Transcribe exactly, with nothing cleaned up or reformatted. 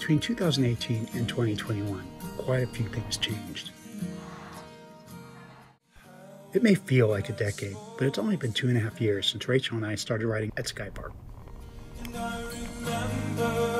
Between two thousand eighteen and twenty twenty-one, quite a few things changed. It may feel like a decade, but it's only been two and a half years since Rachel and I started riding at Skypark. And I remember